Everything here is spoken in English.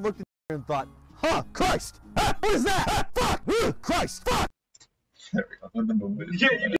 have looked at her and thought, huh, Christ! Ah, what is that? Ah, fuck! Christ! Fuck! There we go. The movement.